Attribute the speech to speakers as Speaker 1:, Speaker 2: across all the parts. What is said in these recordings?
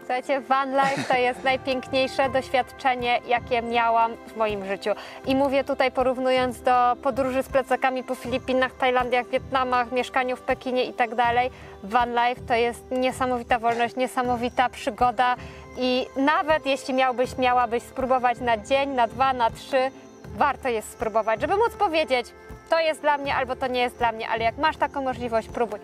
Speaker 1: Słuchajcie, van life to jest najpiękniejsze doświadczenie, jakie miałam w moim życiu. I mówię tutaj porównując do podróży z plecakami po Filipinach, Tajlandiach, Wietnamach, mieszkaniu w Pekinie i tak dalej. Van life to jest niesamowita wolność, niesamowita przygoda i nawet jeśli miałabyś spróbować na dzień, na 2, na 3, warto jest spróbować, żeby móc powiedzieć, to jest dla mnie albo to nie jest dla mnie, ale jak masz taką możliwość, próbuj.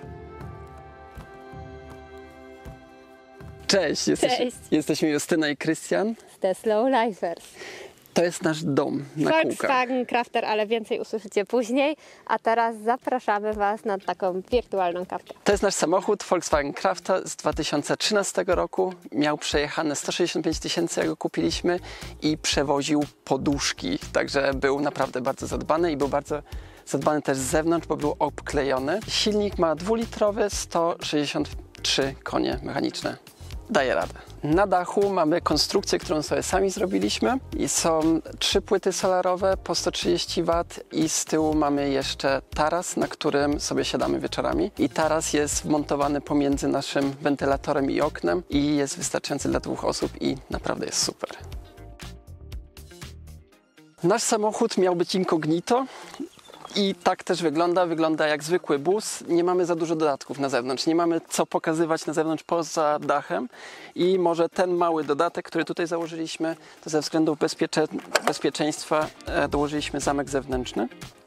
Speaker 2: Cześć, jesteśmy Justyna i Krystian
Speaker 1: z The Slow Lifers.
Speaker 2: To jest nasz dom na kółkach.
Speaker 1: Volkswagen Crafter, ale więcej usłyszycie później. A teraz zapraszamy Was na taką wirtualną kawkę.
Speaker 2: To jest nasz samochód Volkswagen Crafter z 2013 roku. Miał przejechane 165 000, jak go kupiliśmy i przewoził poduszki. Także był naprawdę bardzo zadbany i był bardzo zadbany też z zewnątrz, bo był obklejony. Silnik ma 2-litrowy, 163 konie mechaniczne. Daje radę. Na dachu mamy konstrukcję, którą sobie sami zrobiliśmy i są 3 płyty solarowe po 130 W i z tyłu mamy jeszcze taras, na którym sobie siadamy wieczorami i taras jest wmontowany pomiędzy naszym wentylatorem i oknem i jest wystarczający dla 2 osób i naprawdę jest super. Nasz samochód miał być incognito. I tak też wygląda jak zwykły bus. Nie mamy za dużo dodatków na zewnątrz, nie mamy co pokazywać na zewnątrz poza dachem i może ten mały dodatek, który tutaj założyliśmy, to ze względów bezpieczeństwa dołożyliśmy zamek zewnętrzny.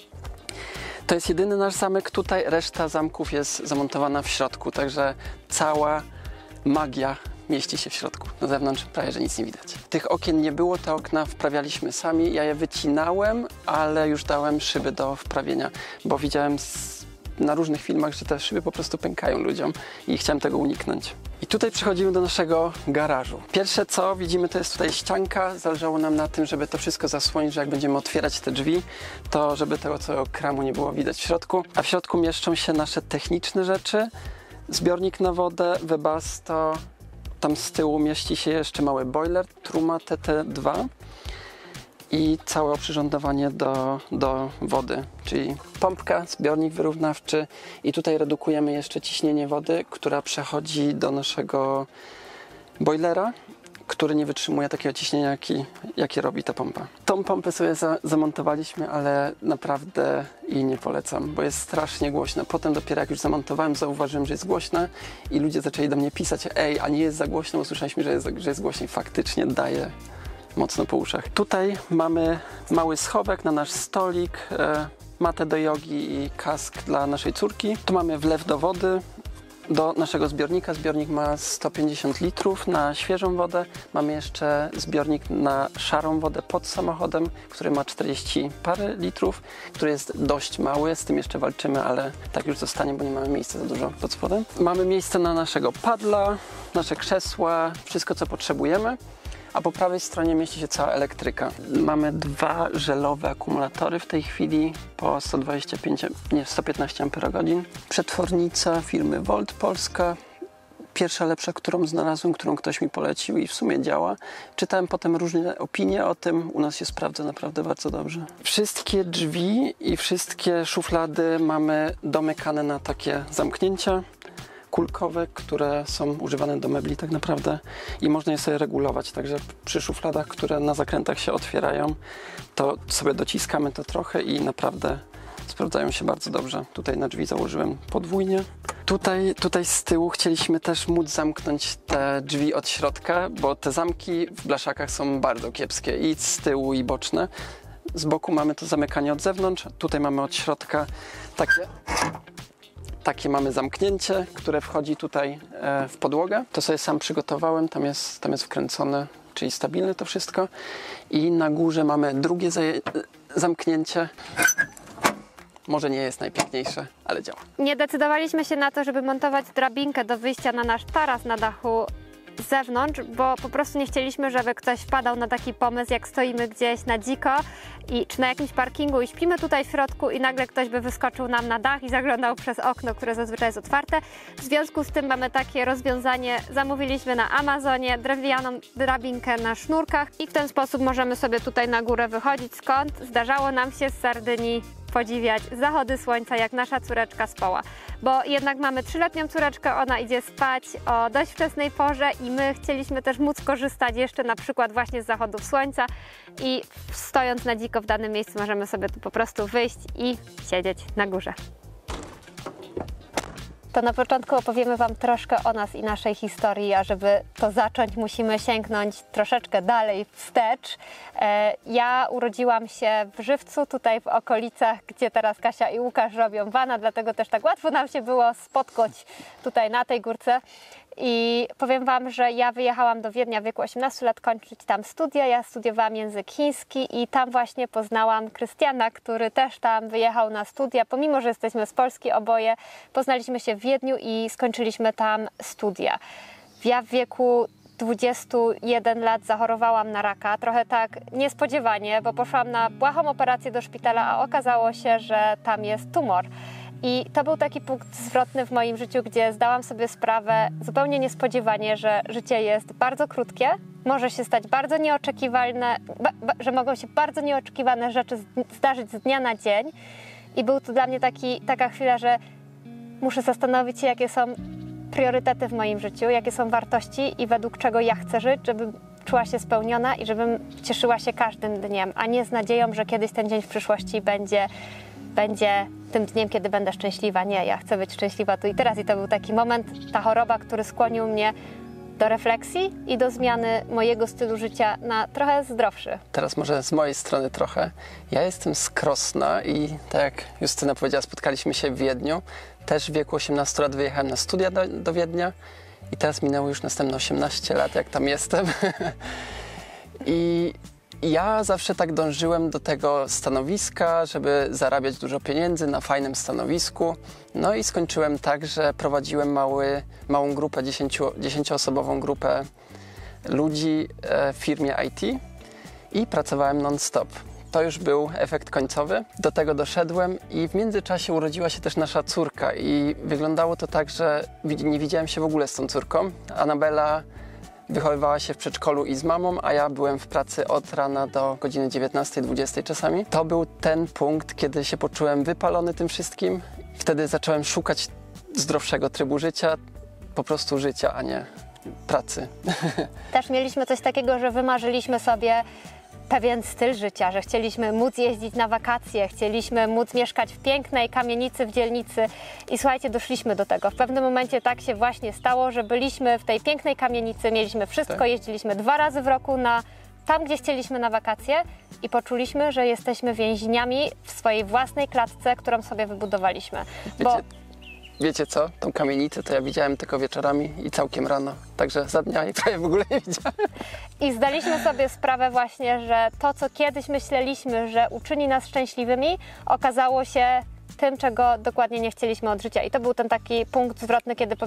Speaker 2: To jest jedyny nasz zamek tutaj, reszta zamków jest zamontowana w środku, także cała magia mieści się w środku. Na zewnątrz prawie, że nic nie widać. Tych okien nie było, te okna wprawialiśmy sami. Ja je wycinałem, ale już dałem szyby do wprawienia, bo widziałem na różnych filmach, że te szyby po prostu pękają ludziom i chciałem tego uniknąć. I tutaj przechodzimy do naszego garażu. Pierwsze co widzimy, to jest tutaj ścianka. Zależało nam na tym, żeby to wszystko zasłonić, że jak będziemy otwierać te drzwi, to żeby tego całego kramu nie było widać w środku. A w środku mieszczą się nasze techniczne rzeczy. Zbiornik na wodę, Webasto. Tam z tyłu mieści się jeszcze mały boiler, Truma TT2 i całe oprzyrządowanie do wody, czyli pompka, zbiornik wyrównawczy i tutaj redukujemy jeszcze ciśnienie wody, która przechodzi do naszego boilera, który nie wytrzymuje takiego ciśnienia, jakie robi ta pompa. Tą pompę sobie zamontowaliśmy, ale naprawdę jej nie polecam, bo jest strasznie głośna. Potem dopiero jak już zamontowałem, zauważyłem, że jest głośna i ludzie zaczęli do mnie pisać: ej, a nie jest za głośno, bo słyszeliśmy, że jest głośniej. Faktycznie daje mocno po uszach. Tutaj mamy mały schowek na nasz stolik, matę do jogi i kask dla naszej córki. Tu mamy wlew do wody. Do naszego zbiornika. Zbiornik ma 150 litrów na świeżą wodę. Mamy jeszcze zbiornik na szarą wodę pod samochodem, który ma 40 parę litrów, który jest dość mały. Z tym jeszcze walczymy, ale tak już zostanie, bo nie mamy miejsca za dużo pod spodem. Mamy miejsce na naszego paddla, nasze krzesła, wszystko co potrzebujemy. A po prawej stronie mieści się cała elektryka. Mamy 2 żelowe akumulatory w tej chwili po 115 Ah. Przetwornica firmy Volt Polska. Pierwsza lepsza, którą znalazłem, którą ktoś mi polecił i w sumie działa. Czytałem potem różne opinie o tym. U nas się sprawdza naprawdę bardzo dobrze. Wszystkie drzwi i wszystkie szuflady mamy domykane na takie zamknięcia kulkowe, które są używane do mebli tak naprawdę i można je sobie regulować, także przy szufladach, które na zakrętach się otwierają, to sobie dociskamy to trochę i naprawdę sprawdzają się bardzo dobrze. Tutaj na drzwi założyłem podwójnie. Tutaj z tyłu chcieliśmy też móc zamknąć te drzwi od środka, bo te zamki w blaszakach są bardzo kiepskie i z tyłu i boczne. Z boku mamy to zamykanie od zewnątrz, tutaj mamy od środka takie mamy zamknięcie, które wchodzi tutaj w podłogę. To sobie sam przygotowałem, tam jest wkręcone, czyli stabilne to wszystko. I na górze mamy drugie zamknięcie. Może nie jest najpiękniejsze, ale działa.
Speaker 1: Nie decydowaliśmy się na to, żeby montować drabinkę do wyjścia na nasz taras na dachu z zewnątrz, bo po prostu nie chcieliśmy, żeby ktoś wpadał na taki pomysł, jak stoimy gdzieś na dziko czy na jakimś parkingu i śpimy tutaj w środku i nagle ktoś by wyskoczył nam na dach i zaglądał przez okno, które zazwyczaj jest otwarte. W związku z tym mamy takie rozwiązanie, zamówiliśmy na Amazonie drewnianą drabinkę na sznurkach i w ten sposób możemy sobie tutaj na górę wychodzić. Skąd zdarzało nam się z Sardynii podziwiać zachody słońca, jak nasza córeczka spała. Bo jednak mamy 3-letnią córeczkę, ona idzie spać o dość wczesnej porze i my chcieliśmy też móc korzystać jeszcze na przykład właśnie z zachodów słońca i stojąc na dziko w danym miejscu możemy sobie tu po prostu wyjść i siedzieć na górze. To na początku opowiemy Wam troszkę o nas i naszej historii, a żeby to zacząć, musimy sięgnąć troszeczkę dalej wstecz. Ja urodziłam się w Żywcu, tutaj w okolicach, gdzie teraz Kasia i Łukasz robią wana, dlatego też tak łatwo nam się było spotkać tutaj na tej górce. I powiem Wam, że ja wyjechałam do Wiednia w wieku 18 lat kończyć tam studia. Ja studiowałam język chiński i tam właśnie poznałam Krystiana, który też tam wyjechał na studia. Pomimo, że jesteśmy z Polski oboje, poznaliśmy się w Wiedniu i skończyliśmy tam studia. Ja w wieku 21 lat zachorowałam na raka, trochę tak niespodziewanie, bo poszłam na błahą operację do szpitala, a okazało się, że tam jest tumor. I to był taki punkt zwrotny w moim życiu, gdzie zdałam sobie sprawę zupełnie niespodziewanie, że życie jest bardzo krótkie, może się stać bardzo nieoczekiwane, że mogą się bardzo nieoczekiwane rzeczy zdarzyć z dnia na dzień. I był to dla mnie taka chwila, że muszę zastanowić się, jakie są priorytety w moim życiu, jakie są wartości i według czego ja chcę żyć, żebym czuła się spełniona i żebym cieszyła się każdym dniem, a nie z nadzieją, że kiedyś ten dzień w przyszłości będzie tym dniem, kiedy będę szczęśliwa. Nie, ja chcę być szczęśliwa tu i teraz. I to był taki moment, ta choroba, który skłonił mnie do refleksji i do zmiany mojego stylu życia na trochę zdrowszy.
Speaker 2: Teraz może z mojej strony trochę. Ja jestem z Krosna i tak jak Justyna powiedziała, spotkaliśmy się w Wiedniu. Też w wieku 18 lat wyjechałem na studia do Wiednia i teraz minęło już następne 18 lat, jak tam jestem. I ja zawsze tak dążyłem do tego stanowiska, żeby zarabiać dużo pieniędzy na fajnym stanowisku. No i skończyłem tak, że prowadziłem małą grupę, 10-osobową grupę ludzi w firmie IT i pracowałem non-stop. To już był efekt końcowy. Do tego doszedłem i w międzyczasie urodziła się też nasza córka i wyglądało to tak, że nie widziałem się w ogóle z tą córką. Anabela wychowywała się w przedszkolu i z mamą, a ja byłem w pracy od rana do godziny 19-20 czasami. To był ten punkt, kiedy się poczułem wypalony tym wszystkim. Wtedy zacząłem szukać zdrowszego trybu życia, po prostu życia, a nie pracy.
Speaker 1: Też mieliśmy coś takiego, że wymarzyliśmy sobie pewien styl życia, że chcieliśmy móc jeździć na wakacje, chcieliśmy móc mieszkać w pięknej kamienicy w dzielnicy i słuchajcie, doszliśmy do tego. W pewnym momencie tak się właśnie stało, że byliśmy w tej pięknej kamienicy, mieliśmy wszystko, jeździliśmy 2 razy w roku tam, gdzie chcieliśmy na wakacje i poczuliśmy, że jesteśmy więźniami w swojej własnej klatce, którą sobie wybudowaliśmy.
Speaker 2: Wiecie co? Tą kamienicę to ja widziałem tylko wieczorami i całkiem rano. Także za dnia jej prawie w ogóle nie widziałem.
Speaker 1: I zdaliśmy sobie sprawę właśnie, że to, co kiedyś myśleliśmy, że uczyni nas szczęśliwymi, okazało się tym, czego dokładnie nie chcieliśmy od życia. I to był ten taki punkt zwrotny, kiedy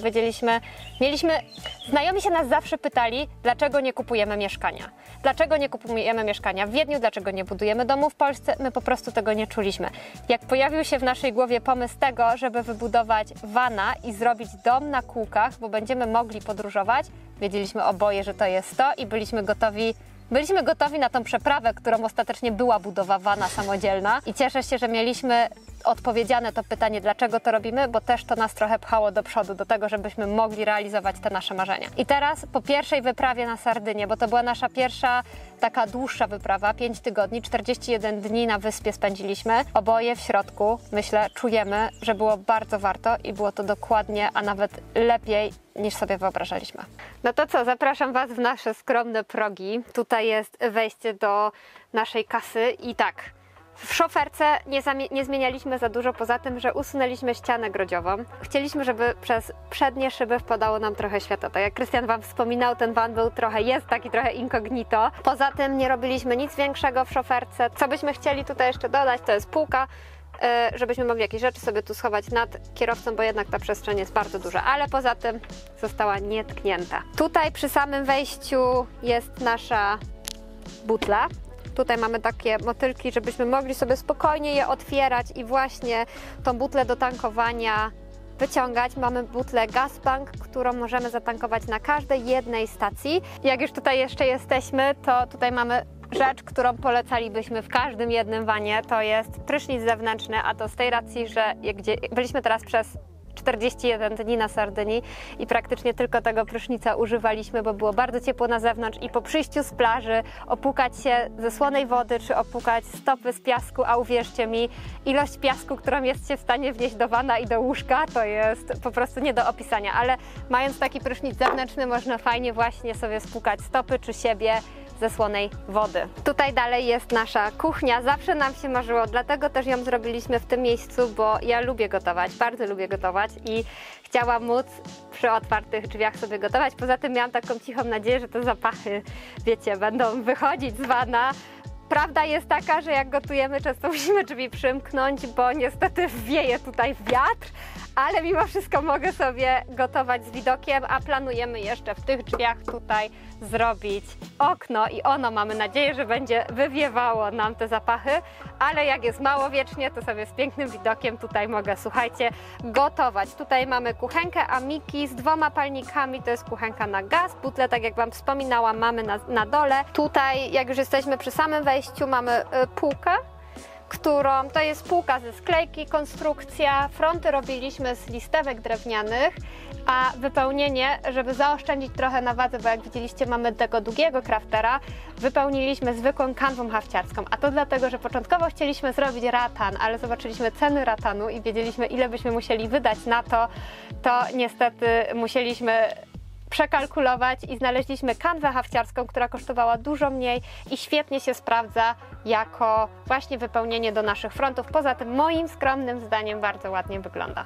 Speaker 1: znajomi się nas zawsze pytali, dlaczego nie kupujemy mieszkania. Dlaczego nie kupujemy mieszkania w Wiedniu, dlaczego nie budujemy domu w Polsce? My po prostu tego nie czuliśmy. Jak pojawił się w naszej głowie pomysł tego, żeby wybudować vana i zrobić dom na kółkach, bo będziemy mogli podróżować, wiedzieliśmy oboje, że to jest to i byliśmy gotowi na tą przeprawę, którą ostatecznie była budowa vana samodzielna. I cieszę się, że mieliśmy odpowiedziane to pytanie, dlaczego to robimy, bo też to nas trochę pchało do przodu, do tego, żebyśmy mogli realizować te nasze marzenia. I teraz po pierwszej wyprawie na Sardynię, bo to była nasza pierwsza taka dłuższa wyprawa, 5 tygodni, 41 dni na wyspie spędziliśmy. Oboje w środku, myślę, czujemy, że było bardzo warto i było to dokładnie, a nawet lepiej niż sobie wyobrażaliśmy. No to co, zapraszam Was w nasze skromne progi. Tutaj jest wejście do naszej kasy i tak, w szoferce nie zmienialiśmy za dużo, poza tym, że usunęliśmy ścianę grodziową. Chcieliśmy, żeby przez przednie szyby wpadało nam trochę światła. Tak jak Krystian Wam wspominał, ten van jest taki trochę incognito. Poza tym nie robiliśmy nic większego w szoferce. Co byśmy chcieli tutaj jeszcze dodać, to jest półka, żebyśmy mogli jakieś rzeczy sobie tu schować nad kierowcą, bo jednak ta przestrzeń jest bardzo duża, ale poza tym została nietknięta. Tutaj przy samym wejściu jest nasza butla. Tutaj mamy takie motylki, żebyśmy mogli sobie spokojnie je otwierać i właśnie tą butlę do tankowania wyciągać. Mamy butlę Gasbank, którą możemy zatankować na każdej jednej stacji. Jak już tutaj jeszcze jesteśmy, to tutaj mamy rzecz, którą polecalibyśmy w każdym jednym wanie, to jest prysznic zewnętrzny, a to z tej racji, że byliśmy teraz przez 41 dni na Sardynii i praktycznie tylko tego prysznica używaliśmy, bo było bardzo ciepło na zewnątrz i po przyjściu z plaży opłukać się ze słonej wody, czy opłukać stopy z piasku, a uwierzcie mi, ilość piasku, którą jesteście w stanie wnieść do wana i do łóżka, to jest po prostu nie do opisania, ale mając taki prysznic zewnętrzny, można fajnie właśnie sobie spłukać stopy czy siebie ze słonej wody. Tutaj dalej jest nasza kuchnia. Zawsze nam się marzyło, dlatego też ją zrobiliśmy w tym miejscu, bo ja lubię gotować, bardzo lubię gotować i chciałam móc przy otwartych drzwiach sobie gotować. Poza tym miałam taką cichą nadzieję, że te zapachy, wiecie, będą wychodzić z wana. Prawda jest taka, że jak gotujemy, często musimy drzwi przymknąć, bo niestety wieje tutaj wiatr, ale mimo wszystko mogę sobie gotować z widokiem, a planujemy jeszcze w tych drzwiach tutaj zrobić okno i ono, mamy nadzieję, że będzie wywiewało nam te zapachy, ale jak jest mało wiecznie, to sobie z pięknym widokiem tutaj mogę, słuchajcie, gotować. Tutaj mamy kuchenkę Amiki z 2 palnikami, to jest kuchenka na gaz, butlę, tak jak Wam wspominałam, mamy na dole. Tutaj, jak już jesteśmy przy samym wejściu, mamy półkę, to jest półka ze sklejki, konstrukcja. Fronty robiliśmy z listewek drewnianych, a wypełnienie, żeby zaoszczędzić trochę na wadze, bo jak widzieliście, mamy tego długiego kraftera, wypełniliśmy zwykłą kanwą hafciarską, a to dlatego, że początkowo chcieliśmy zrobić ratan, ale zobaczyliśmy ceny ratanu i wiedzieliśmy, ile byśmy musieli wydać na to, to niestety musieliśmy przekalkulować i znaleźliśmy kanwę hafciarską, która kosztowała dużo mniej i świetnie się sprawdza jako właśnie wypełnienie do naszych frontów. Poza tym moim skromnym zdaniem bardzo ładnie wygląda.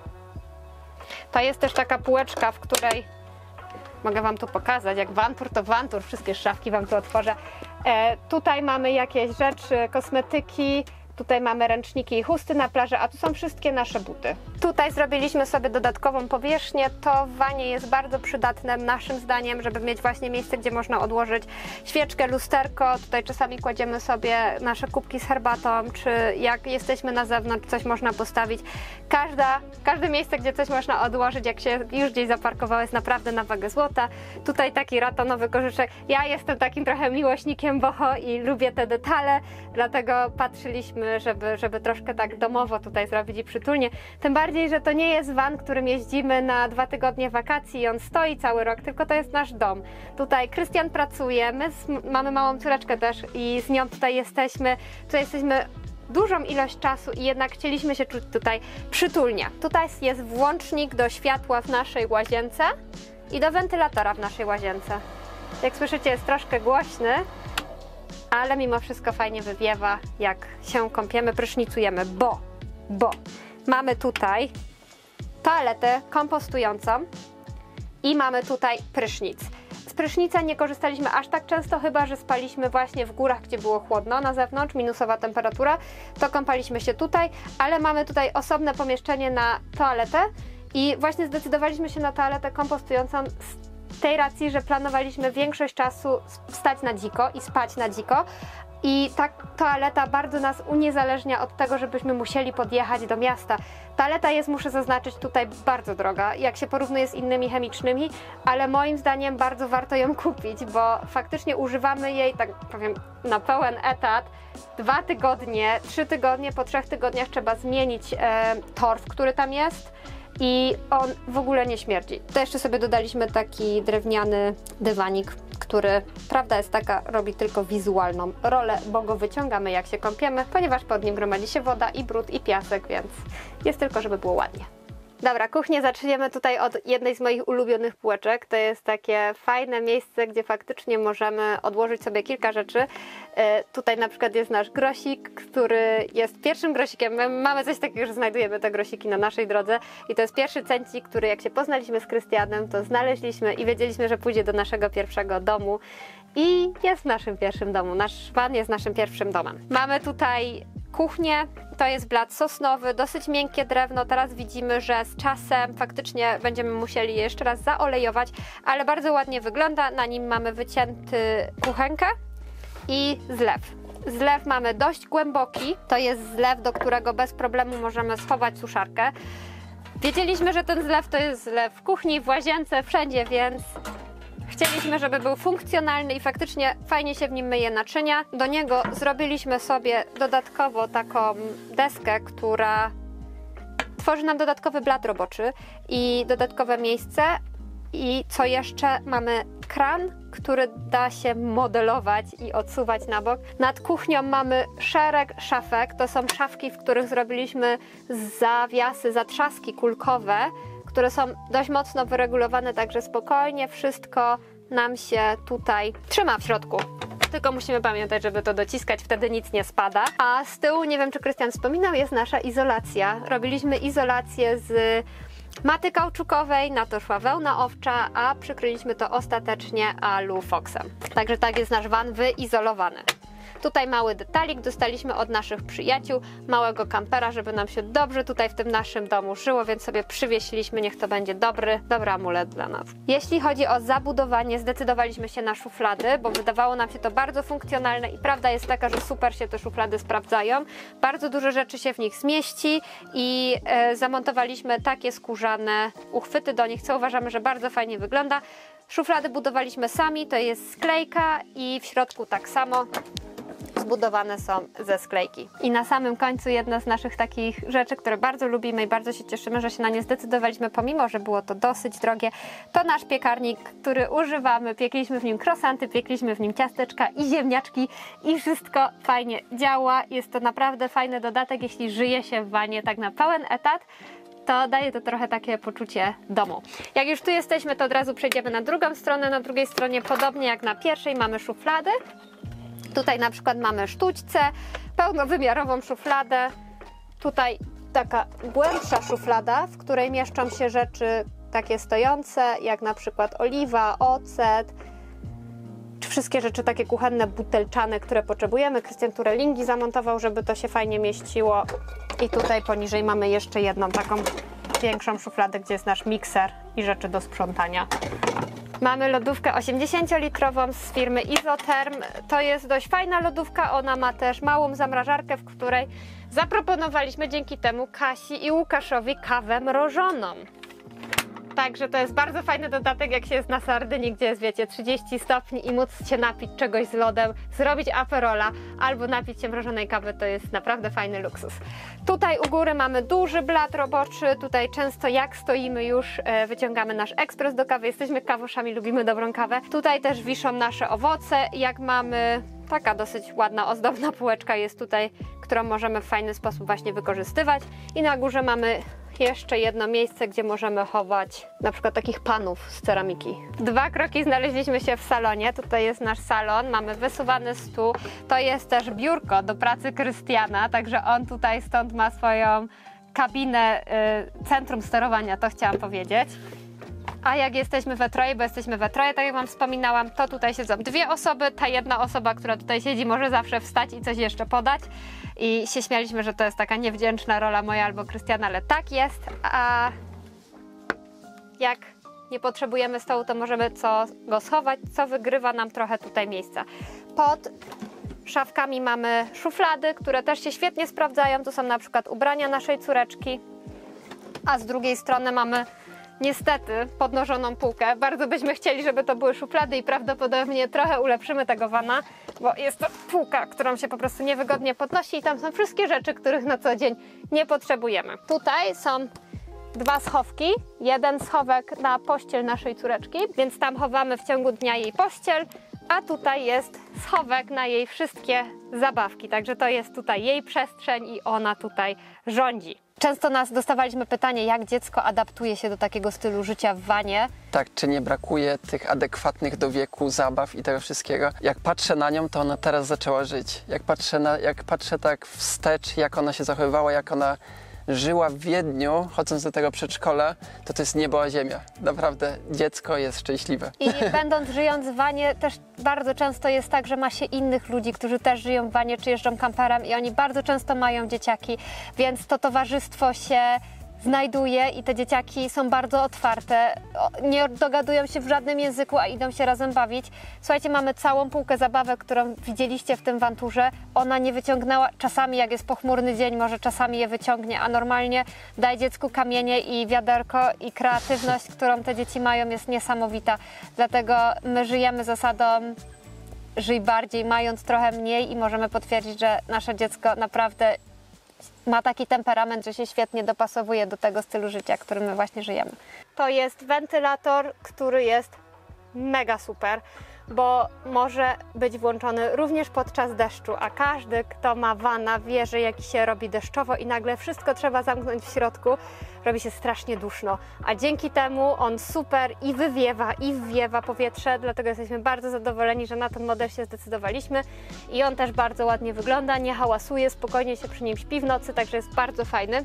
Speaker 1: To jest też taka półeczka, w której mogę Wam tu pokazać, jak wantur to wantur, wszystkie szafki Wam tu otworzę. Tutaj mamy jakieś rzeczy, kosmetyki, tutaj mamy ręczniki i chusty na plaży, a tu są wszystkie nasze buty. Tutaj zrobiliśmy sobie dodatkową powierzchnię, to w wanie jest bardzo przydatne naszym zdaniem, żeby mieć właśnie miejsce, gdzie można odłożyć świeczkę, lusterko. Tutaj czasami kładziemy sobie nasze kubki z herbatą, czy jak jesteśmy na zewnątrz, coś można postawić. Każde miejsce, gdzie coś można odłożyć, jak się już gdzieś zaparkowało, jest naprawdę na wagę złota. Tutaj taki ratanowy kożyczek. Ja jestem takim trochę miłośnikiem boho i lubię te detale, dlatego patrzyliśmy, żeby troszkę tak domowo tutaj zrobić i przytulnie. Tym bardziej, że to nie jest van, którym jeździmy na 2 tygodnie wakacji i on stoi cały rok, tylko to jest nasz dom. Tutaj Krystian pracuje, my mamy małą córeczkę też i z nią tutaj jesteśmy dużą ilość czasu i jednak chcieliśmy się czuć tutaj przytulnie. Tutaj jest włącznik do światła w naszej łazience i do wentylatora w naszej łazience. Jak słyszycie, jest troszkę głośny, ale mimo wszystko fajnie wywiewa, jak się kąpiemy, prysznicujemy, bo mamy tutaj toaletę kompostującą i mamy tutaj prysznic. Z prysznica nie korzystaliśmy aż tak często, chyba że spaliśmy właśnie w górach, gdzie było chłodno na zewnątrz, minusowa temperatura, to kąpaliśmy się tutaj, ale mamy tutaj osobne pomieszczenie na toaletę i właśnie zdecydowaliśmy się na toaletę kompostującą z tej racji, że planowaliśmy większość czasu stać na dziko i spać na dziko. I ta toaleta bardzo nas uniezależnia od tego, żebyśmy musieli podjechać do miasta. Toaleta jest, muszę zaznaczyć, tutaj bardzo droga, jak się porównuje z innymi chemicznymi, ale moim zdaniem bardzo warto ją kupić, bo faktycznie używamy jej, tak powiem, na pełen etat 2 tygodnie, 3 tygodnie, po 3 tygodniach trzeba zmienić torf, który tam jest. I on w ogóle nie śmierdzi. To jeszcze sobie dodaliśmy taki drewniany dywanik, który, prawda jest taka, robi tylko wizualną rolę, bo go wyciągamy jak się kąpiemy, ponieważ pod nim gromadzi się woda i brud i piasek, więc jest tylko, żeby było ładnie. Dobra, kuchnię zaczniemy tutaj od jednej z moich ulubionych półeczek. To jest takie fajne miejsce, gdzie faktycznie możemy odłożyć sobie kilka rzeczy. Tutaj na przykład jest nasz grosik, który jest pierwszym grosikiem. My mamy coś takiego, że znajdujemy te grosiki na naszej drodze i to jest pierwszy cencik, który jak się poznaliśmy z Krystianem, to znaleźliśmy i wiedzieliśmy, że pójdzie do naszego pierwszego domu i jest w naszym pierwszym domu. Nasz van jest naszym pierwszym domem. Mamy tutaj kuchnię, to jest blat sosnowy, dosyć miękkie drewno. Teraz widzimy, że z czasem faktycznie będziemy musieli je jeszcze raz zaolejować, ale bardzo ładnie wygląda. Na nim mamy wycięty kuchenkę i zlew. Zlew mamy dość głęboki, to jest zlew, do którego bez problemu możemy schować suszarkę. Wiedzieliśmy, że ten zlew to jest zlew w kuchni, w łazience, wszędzie, więc Chcieliśmy, żeby był funkcjonalny i faktycznie fajnie się w nim myje naczynia. Do niego zrobiliśmy sobie dodatkowo taką deskę, która tworzy nam dodatkowy blat roboczy i dodatkowe miejsce. I co jeszcze? Mamy kran, który da się modelować i odsuwać na bok. Nad kuchnią mamy szereg szafek. To są szafki, w których zrobiliśmy zawiasy, zatrzaski kulkowe, które są dość mocno wyregulowane, także spokojnie wszystko nam się tutaj trzyma w środku. Tylko musimy pamiętać, żeby to dociskać, wtedy nic nie spada. A z tyłu, nie wiem czy Krystian wspominał, jest nasza izolacja. Robiliśmy izolację z maty kauczukowej, na to szła wełna owcza, a przykryliśmy to ostatecznie alufoksem. Także tak jest nasz van wyizolowany. Tutaj mały detalik, dostaliśmy od naszych przyjaciół małego kampera, żeby nam się dobrze tutaj w tym naszym domu żyło, więc sobie przywiesiliśmy, niech to będzie dobry amulet dla nas. Jeśli chodzi o zabudowanie, zdecydowaliśmy się na szuflady, bo wydawało nam się to bardzo funkcjonalne i prawda jest taka, że super się te szuflady sprawdzają. Bardzo dużo rzeczy się w nich zmieści i zamontowaliśmy takie skórzane uchwyty do nich, co uważamy, że bardzo fajnie wygląda. Szuflady budowaliśmy sami, to jest sklejka i w środku tak samo zbudowane są ze sklejki. I na samym końcu jedna z naszych takich rzeczy, które bardzo lubimy i bardzo się cieszymy, że się na nie zdecydowaliśmy, pomimo że było to dosyć drogie, to nasz piekarnik, który używamy. Piekliśmy w nim croissanty, piekliśmy w nim ciasteczka i ziemniaczki i wszystko fajnie działa. Jest to naprawdę fajny dodatek, jeśli żyje się w vanie tak na pełen etat, to daje to trochę takie poczucie domu. Jak już tu jesteśmy, to od razu przejdziemy na drugą stronę. Na drugiej stronie, podobnie jak na pierwszej, mamy szuflady. Tutaj na przykład mamy sztućce, pełnowymiarową szufladę. Tutaj taka głębsza szuflada, w której mieszczą się rzeczy takie stojące, jak na przykład oliwa, ocet, czy wszystkie rzeczy takie kuchenne, butelczane, które potrzebujemy. Krystian turelingi zamontował, żeby to się fajnie mieściło. I tutaj poniżej mamy jeszcze jedną taką większą szufladę, gdzie jest nasz mikser i rzeczy do sprzątania. Mamy lodówkę 80-litrową z firmy Isotherm. To jest dość fajna lodówka, ona ma też małą zamrażarkę, w której zaproponowaliśmy dzięki temu Kasi i Łukaszowi kawę mrożoną. Także to jest bardzo fajny dodatek, jak się jest na Sardynii, gdzie jest, wiecie, 30 stopni i móc się napić czegoś z lodem, zrobić aperola albo napić się mrożonej kawy, to jest naprawdę fajny luksus. Tutaj u góry mamy duży blat roboczy, tutaj często jak stoimy już wyciągamy nasz ekspres do kawy, jesteśmy kawoszami, lubimy dobrą kawę. Tutaj też wiszą nasze owoce, jak mamy taka dosyć ładna, ozdobna półeczka jest tutaj, którą możemy w fajny sposób właśnie wykorzystywać. I na górze mamy jeszcze jedno miejsce, gdzie możemy chować na przykład takich panów z ceramiki. W 2 kroki znaleźliśmy się w salonie. Tutaj jest nasz salon, mamy wysuwany stół. To jest też biurko do pracy Krystiana, także on tutaj stąd ma swoją kabinę, centrum sterowania, to chciałam powiedzieć. A jak jesteśmy we troje, bo jesteśmy we troje, tak jak wam wspominałam, to tutaj siedzą 2 osoby. Ta jedna osoba, która tutaj siedzi, może zawsze wstać i coś jeszcze podać. I się śmialiśmy, że to jest taka niewdzięczna rola moja albo Krystiana, ale tak jest. A jak nie potrzebujemy stołu, to możemy go schować, co wygrywa nam trochę tutaj miejsca. Pod szafkami mamy szuflady, które też się świetnie sprawdzają. Tu są na przykład ubrania naszej córeczki. A z drugiej strony mamy niestety podnożoną półkę. Bardzo byśmy chcieli, żeby to były szuflady i prawdopodobnie trochę ulepszymy tego vana, bo jest to półka, którą się po prostu niewygodnie podnosi i tam są wszystkie rzeczy, których na co dzień nie potrzebujemy. Tutaj są 2 schowki. Jeden schowek na pościel naszej córeczki, więc tam chowamy w ciągu dnia jej pościel, a tutaj jest schowek na jej wszystkie zabawki. Także to jest tutaj jej przestrzeń i ona tutaj rządzi. Często dostawaliśmy pytanie, jak dziecko adaptuje się do takiego stylu życia w vanie.
Speaker 2: Tak, czy nie brakuje tych adekwatnych do wieku zabaw i tego wszystkiego. Jak patrzę na nią, to ona teraz zaczęła żyć. Jak patrzę tak wstecz, jak ona się zachowywała, jak ona żyła w Wiedniu, chodząc do tego przedszkola, to jest niebo a ziemia. Naprawdę dziecko jest szczęśliwe.
Speaker 1: I żyjąc w vanie, też bardzo często jest tak, że ma się innych ludzi, którzy też żyją w vanie, czy jeżdżą kamperem i oni bardzo często mają dzieciaki, więc to towarzystwo się znajduje i te dzieciaki są bardzo otwarte, nie dogadują się w żadnym języku, a idą się razem bawić. Słuchajcie, mamy całą półkę zabawek, którą widzieliście w tym Vanturze. Ona nie wyciągnęła, czasami jak jest pochmurny dzień, może czasami je wyciągnie, a normalnie daj dziecku kamienie i wiaderko i kreatywność, którą te dzieci mają, jest niesamowita. Dlatego my żyjemy zasadą żyj bardziej, mając trochę mniej, i możemy potwierdzić, że nasze dziecko naprawdę ma taki temperament, że się świetnie dopasowuje do tego stylu życia, którym my właśnie żyjemy. To jest wentylator, który jest mega super, bo może być włączony również podczas deszczu, a każdy, kto ma vana, wie, że jak się robi deszczowo i nagle wszystko trzeba zamknąć w środku, robi się strasznie duszno, a dzięki temu on super i wywiewa, i wwiewa powietrze, dlatego jesteśmy bardzo zadowoleni, że na ten model się zdecydowaliśmy i on też bardzo ładnie wygląda, nie hałasuje, spokojnie się przy nim śpi w nocy, także jest bardzo fajny.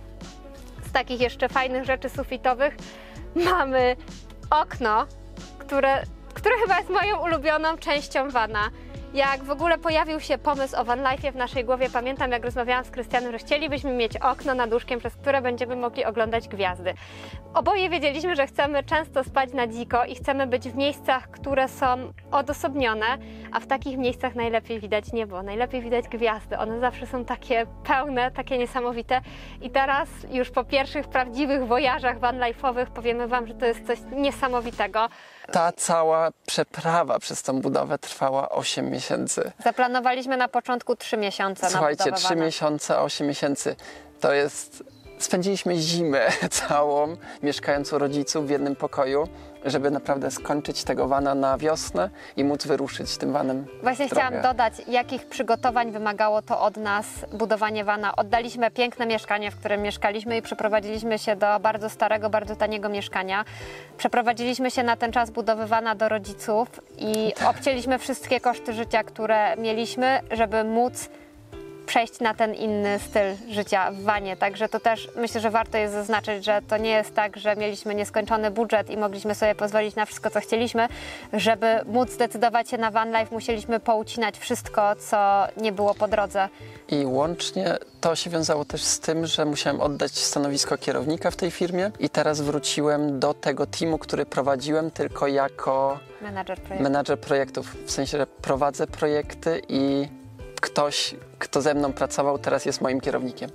Speaker 1: Z takich jeszcze fajnych rzeczy sufitowych mamy okno, które chyba jest moją ulubioną częścią vana. Jak w ogóle pojawił się pomysł o van life'ie w naszej głowie, pamiętam, jak rozmawiałam z Krystianem, że chcielibyśmy mieć okno nad łóżkiem, przez które będziemy mogli oglądać gwiazdy. Oboje wiedzieliśmy, że chcemy często spać na dziko i chcemy być w miejscach, które są odosobnione, a w takich miejscach najlepiej widać niebo, najlepiej widać gwiazdy. One zawsze są takie pełne, takie niesamowite i teraz już po pierwszych prawdziwych wojażach van life'owych powiemy Wam, że to jest coś niesamowitego.
Speaker 2: Ta cała przeprawa przez tą budowę trwała 8 miesięcy.
Speaker 1: Zaplanowaliśmy na początku 3 miesiące.
Speaker 2: Słuchajcie,
Speaker 1: na
Speaker 2: 3 miesiące, 8 miesięcy to jest... Spędziliśmy zimę całą, mieszkając u rodziców w jednym pokoju, żeby naprawdę skończyć tego vana na wiosnę i móc wyruszyć tym vanem.
Speaker 1: Właśnie chciałam dodać, jakich przygotowań wymagało to od nas budowanie vana. Oddaliśmy piękne mieszkanie, w którym mieszkaliśmy i przeprowadziliśmy się do bardzo starego, bardzo taniego mieszkania. Przeprowadziliśmy się na ten czas budowy vana do rodziców i obcięliśmy wszystkie koszty życia, które mieliśmy, żeby móc przejść na ten inny styl życia w vanie. Także to też myślę, że warto jest zaznaczyć, że to nie jest tak, że mieliśmy nieskończony budżet i mogliśmy sobie pozwolić na wszystko, co chcieliśmy. Żeby móc zdecydować się na van life, musieliśmy poucinać wszystko, co nie było po drodze.
Speaker 2: I łącznie to się wiązało też z tym, że musiałem oddać stanowisko kierownika w tej firmie i teraz wróciłem do tego teamu, który prowadziłem tylko jako menadżer projektów. W sensie, że prowadzę projekty i ktoś, kto ze mną pracował, teraz jest moim kierownikiem.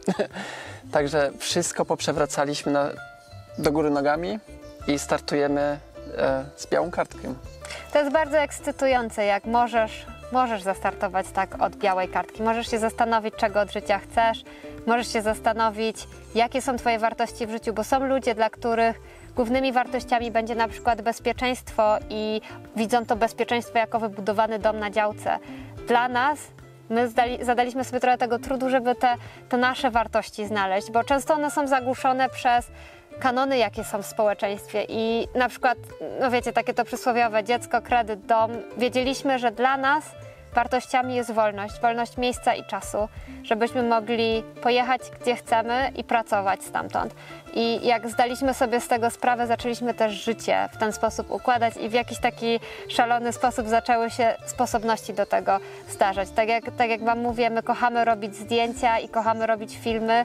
Speaker 2: Także wszystko poprzewracaliśmy do góry nogami i startujemy z białą kartką.
Speaker 1: To jest bardzo ekscytujące, jak możesz zastartować tak od białej kartki. Możesz się zastanowić, czego od życia chcesz, możesz się zastanowić, jakie są Twoje wartości w życiu, bo są ludzie, dla których głównymi wartościami będzie na przykład bezpieczeństwo i widzą to bezpieczeństwo jako wybudowany dom na działce. Dla nas my zadaliśmy sobie trochę tego trudu, żeby te nasze wartości znaleźć, bo często one są zagłuszone przez kanony, jakie są w społeczeństwie i na przykład, no wiecie, takie to przysłowiowe dziecko, kredyt, dom. Wiedzieliśmy, że dla nas wartościami jest wolność miejsca i czasu, żebyśmy mogli pojechać gdzie chcemy i pracować stamtąd. I jak zdaliśmy sobie z tego sprawę, zaczęliśmy też życie w ten sposób układać i w jakiś taki szalony sposób zaczęły się sposobności do tego zdarzać. Tak jak Wam mówię, my kochamy robić zdjęcia i kochamy robić filmy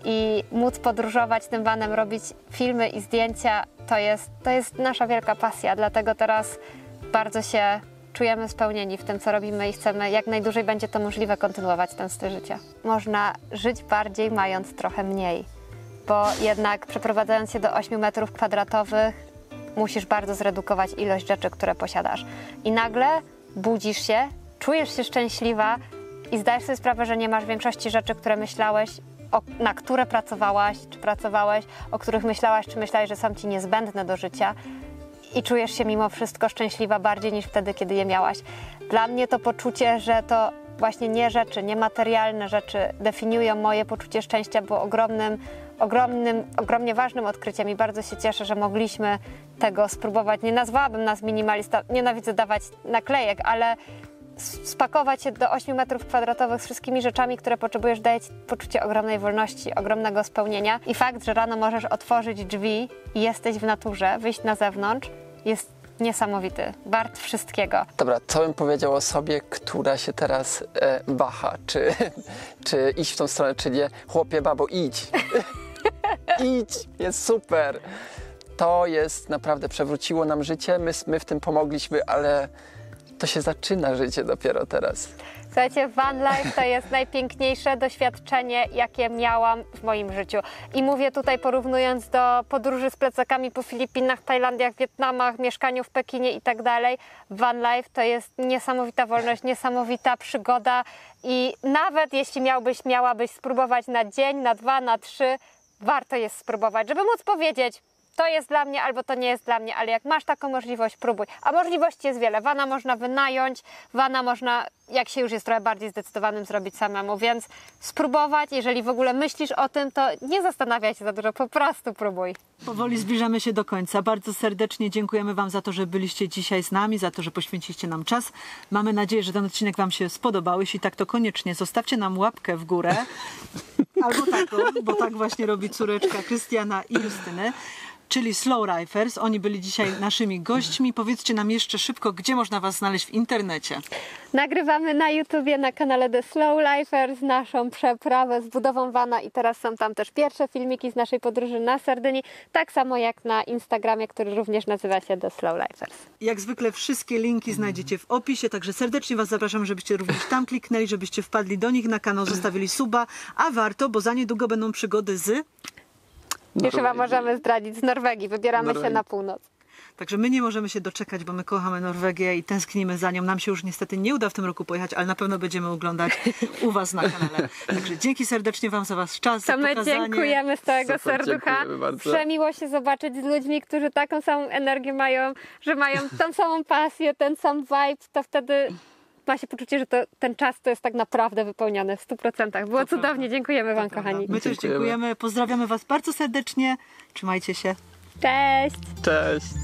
Speaker 1: i móc podróżować tym vanem, robić filmy i zdjęcia, to jest nasza wielka pasja, dlatego teraz bardzo się czujemy spełnieni w tym, co robimy i chcemy jak najdłużej będzie to możliwe kontynuować ten styl życia. Można żyć bardziej, mając trochę mniej, bo jednak przeprowadzając się do 8 metrów kwadratowych musisz bardzo zredukować ilość rzeczy, które posiadasz. I nagle budzisz się, czujesz się szczęśliwa i zdajesz sobie sprawę, że nie masz większości rzeczy, które myślałeś, na które pracowałaś, czy pracowałeś, o których myślałaś, czy myślałeś, że są ci niezbędne do życia. I czujesz się mimo wszystko szczęśliwa bardziej niż wtedy, kiedy je miałaś. Dla mnie to poczucie, że to właśnie nie rzeczy, niematerialne rzeczy definiują moje poczucie szczęścia, było ogromnie ważnym odkryciem i bardzo się cieszę, że mogliśmy tego spróbować. Nie nazwałabym nas minimalista, nienawidzę dawać naklejek, ale spakować się do 8 metrów kwadratowych z wszystkimi rzeczami, które potrzebujesz, daje ci poczucie ogromnej wolności, ogromnego spełnienia. I fakt, że rano możesz otworzyć drzwi i jesteś w naturze, wyjść na zewnątrz, jest niesamowity, wart wszystkiego.
Speaker 2: Dobra, co bym powiedział osobie, która się teraz waha, czy iść w tą stronę, czy nie? Chłopie, babo, idź. idź, jest super. To jest naprawdę, przewróciło nam życie, my w tym pomogliśmy, ale to się zaczyna życie dopiero teraz.
Speaker 1: Słuchajcie, van life to jest najpiękniejsze doświadczenie, jakie miałam w moim życiu. I mówię tutaj porównując do podróży z plecakami po Filipinach, Tajlandiach, Wietnamach, mieszkaniu w Pekinie i tak dalej. Van life to jest niesamowita wolność, niesamowita przygoda i nawet jeśli miałabyś spróbować na dzień, na 2, na 3, warto jest spróbować, żeby móc powiedzieć, to jest dla mnie albo to nie jest dla mnie, ale jak masz taką możliwość, próbuj. A możliwości jest wiele. Vana można wynająć, vana można, jak się już jest trochę bardziej zdecydowanym, zrobić samemu, więc spróbować. Jeżeli w ogóle myślisz o tym, to nie zastanawiaj się za dużo, po prostu próbuj.
Speaker 3: Powoli zbliżamy się do końca. Bardzo serdecznie dziękujemy Wam za to, że byliście dzisiaj z nami, za to, że poświęciliście nam czas. Mamy nadzieję, że ten odcinek Wam się spodobał. Jeśli tak, to koniecznie zostawcie nam łapkę w górę. Albo taką, bo tak właśnie robi córeczka Krystiana i Justyny, czyli Slow Lifers. Oni byli dzisiaj naszymi gośćmi. Powiedzcie nam jeszcze szybko, gdzie można Was znaleźć w internecie.
Speaker 1: Nagrywamy na YouTubie, na kanale The Slow Lifers naszą przeprawę z budową vana i teraz są tam też pierwsze filmiki z naszej podróży na Sardynii, tak samo jak na Instagramie, który również nazywa się The Slow Lifers.
Speaker 3: Jak zwykle wszystkie linki znajdziecie w opisie, także serdecznie Was zapraszam, żebyście również tam kliknęli, żebyście wpadli do nich na kanał, zostawili suba, a warto, bo za niedługo będą przygody z...
Speaker 1: Już chyba możemy zdradzić, z Norwegii. Wybieramy się na północ.
Speaker 3: Także my nie możemy się doczekać, bo my kochamy Norwegię i tęsknimy za nią. Nam się już niestety nie uda w tym roku pojechać, ale na pewno będziemy oglądać u Was na kanale. Także dzięki serdecznie Wam za Wasz czas,
Speaker 1: To my dziękujemy z całego
Speaker 2: Super,
Speaker 1: serducha.
Speaker 2: dziękujemy bardzo.
Speaker 1: Przemiło się zobaczyć z ludźmi, którzy taką samą energię mają, że mają tą samą pasję, ten sam vibe, to wtedy ma się poczucie, że ten czas to jest tak naprawdę wypełniony w 100%. Było cudownie, dziękujemy Wam, kochani.
Speaker 3: My też dziękujemy, pozdrawiamy Was bardzo serdecznie, trzymajcie się.
Speaker 1: Cześć!
Speaker 2: Cześć.